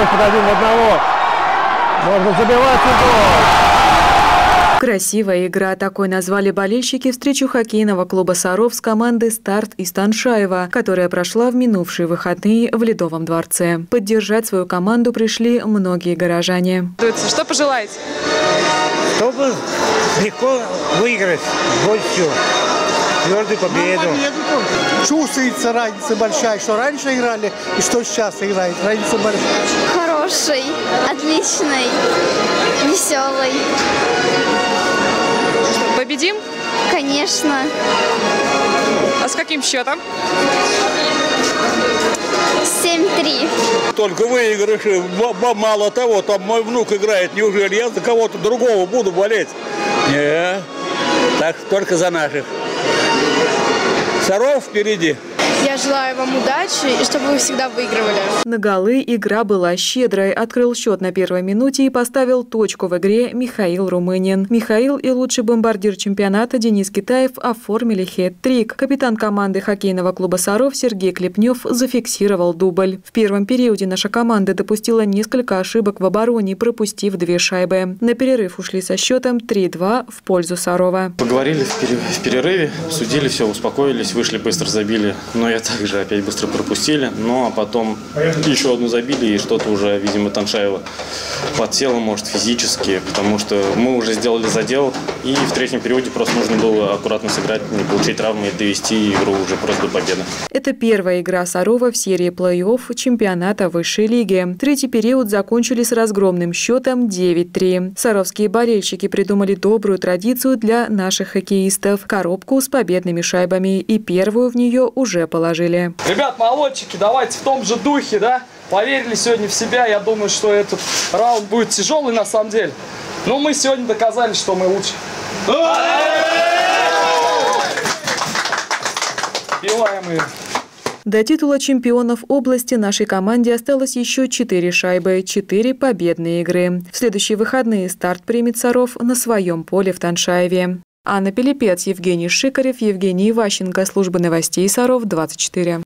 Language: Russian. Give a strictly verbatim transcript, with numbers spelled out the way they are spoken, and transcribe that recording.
под один в одного. Можно забивать и гол. Красивая игра. Такой назвали болельщики встречу хоккейного клуба «Саров» с командой «Старт» из Таншаева, которая прошла в минувшие выходные в Ледовом дворце. Поддержать свою команду пришли многие горожане. Что пожелаете? Чтобы легко выиграть больше. Твердую победу. Чувствуется разница большая, что раньше играли и что сейчас играет. Разница большая. Хороший, отличный, веселый. Что, победим? Конечно. А с каким счетом? семь-три. Только выигрыши. Мало того, там мой внук играет. Неужели я за кого-то другого буду болеть? Не, так только за наших. Саров впереди. Я желаю вам удачи и чтобы вы всегда выигрывали. На голы игра была щедрой. Открыл счет на первой минуте и поставил точку в игре Михаил Румынин. Михаил и лучший бомбардир чемпионата Денис Китаев оформили хет-трик. Капитан команды хоккейного клуба «Саров» Сергей Клепнев зафиксировал дубль. В первом периоде наша команда допустила несколько ошибок в обороне, пропустив две шайбы. На перерыв ушли со счетом три-два в пользу «Сарова». Поговорили в перерыве, судили все, успокоились, вышли, быстро забили. Но я также опять быстро пропустили. Ну а потом еще одну забили, и что-то уже, видимо, Таншаева подсело, может, физически, потому что мы уже сделали задел. И в третьем периоде просто нужно было аккуратно сыграть, не получить травмы и довести игру уже просто до победы. Это первая игра «Сарова» в серии плей-офф чемпионата высшей лиги. Третий период закончили с разгромным счетом девять-три. Саровские болельщики придумали добрую традицию для наших хоккеистов – коробку с победными шайбами, и первую в нее уже положили. Ребят, молодчики, давайте в том же духе, да? Поверили сегодня в себя. Я думаю, что этот раунд будет тяжелый на самом деле. Но мы сегодня доказали, что мы лучше. Пиваем ее. До титула чемпионов области нашей команде осталось еще четыре шайбы, четыре победные игры. В следующие выходные «Старт» примет «Саров» на своем поле в Таншаеве. Анна Пилипец, Евгений Шикарев, Евгений Иващенко. Служба новостей «Саров», двадцать четыре.